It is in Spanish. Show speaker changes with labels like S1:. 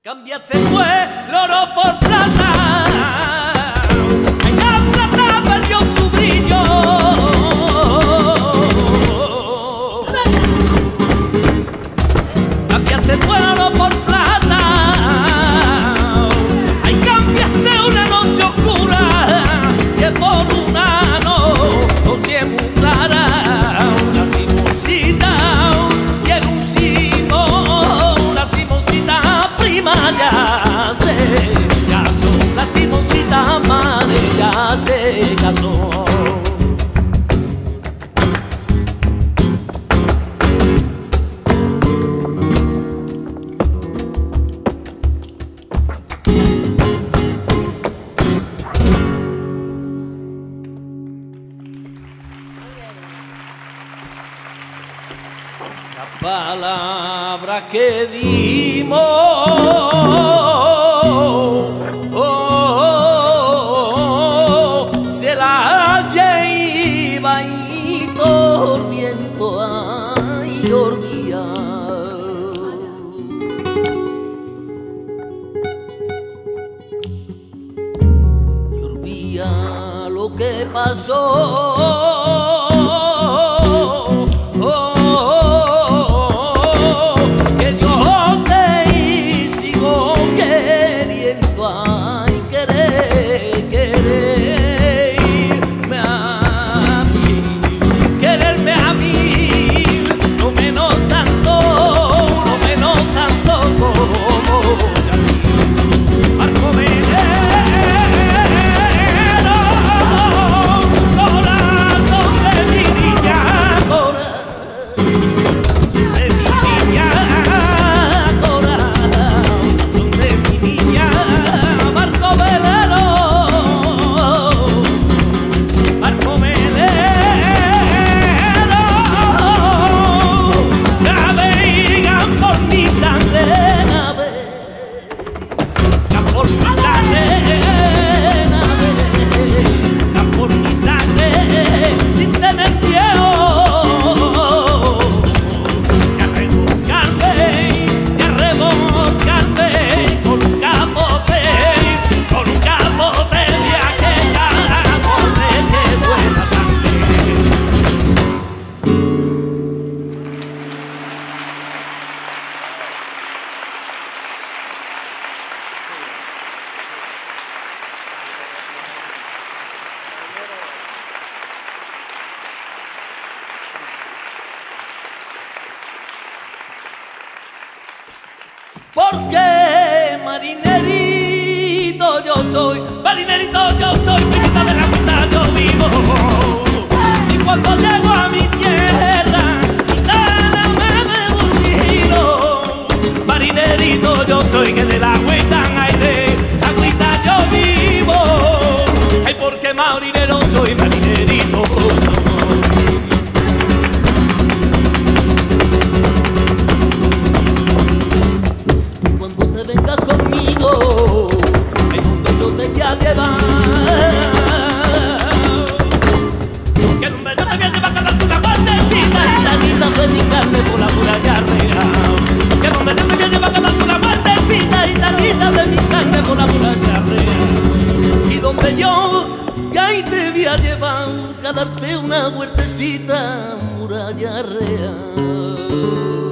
S1: Cambiaste fue el oro por plata, ay, la plata perdió su brillo. Cambiaste fue el oro por plata, ay, cambiaste una noche oscura que por una noche muy clara, una simoncita y en un simo, una simoncita prima ya se casó, la simoncita madre ya se casó. La palabra que dimos, se la lleva y por viento ay orvía. Y orvía lo que pasó. Porque marinerito yo soy, finita de la mitad yo vivo. Y cuando llego a mi tierra, gitana me olvido. Marinerito yo soy, que de la agüita, ay, de la agüita yo vivo. Ay, porque marinero soy, marinerito soy. A darte una huertecita, muralla real.